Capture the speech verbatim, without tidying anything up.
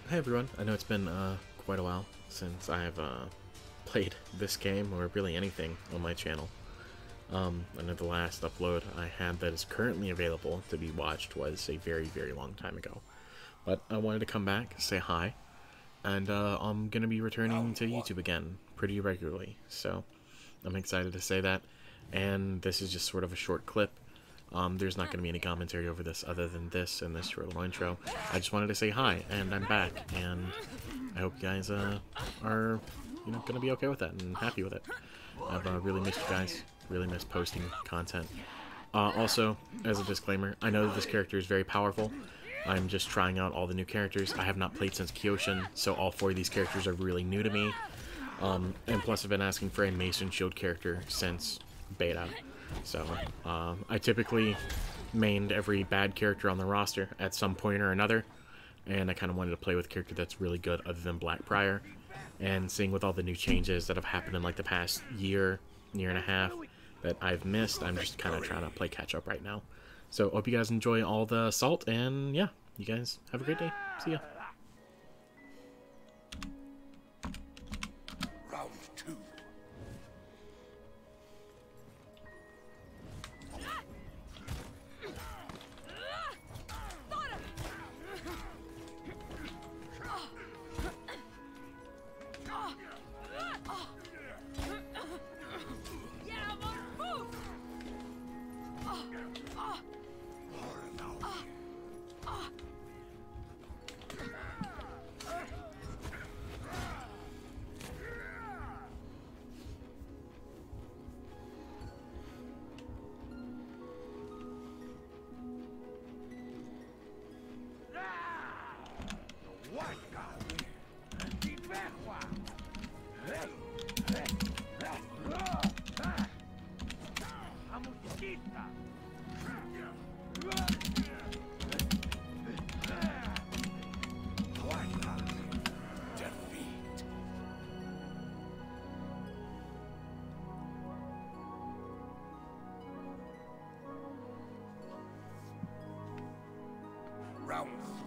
Hey everyone, I know it's been uh, quite a while since I've uh, played this game, or really anything, on my channel. Um, I know the last upload I had that is currently available to be watched was a very, very long time ago. But I wanted to come back, say hi, and uh, I'm going to be returning to YouTube again pretty regularly, so I'm excited to say that. And this is just sort of a short clip. Um, there's not going to be any commentary over this other than this and this short little intro. I just wanted to say hi, and I'm back, and I hope you guys uh, are, you know, going to be okay with that and happy with it. I've uh, really missed you guys, really missed posting content. Uh, also, as a disclaimer, I know that this character is very powerful. I'm just trying out all the new characters. I have not played since Kyoshin, so all four of these characters are really new to me. Um, and plus I've been asking for a Mason Shield character since beta. So, um, I typically mained every bad character on the roster at some point or another, and I kind of wanted to play with a character that's really good other than Blackbriar. And seeing with all the new changes that have happened in like the past year, year and a half that I've missed, I'm just kind of trying to play catch up right now. So, hope you guys enjoy all the salt, and yeah, you guys have a great day. See ya. Round two. Round